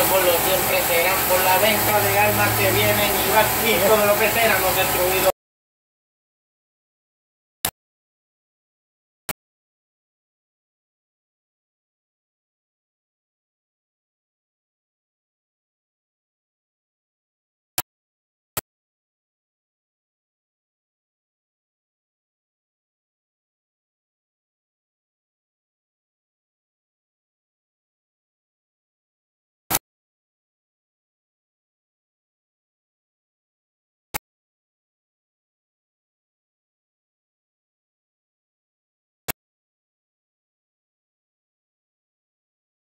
siempre serán por la venta de armas que vienen y van y todo lo que serán los destruidos.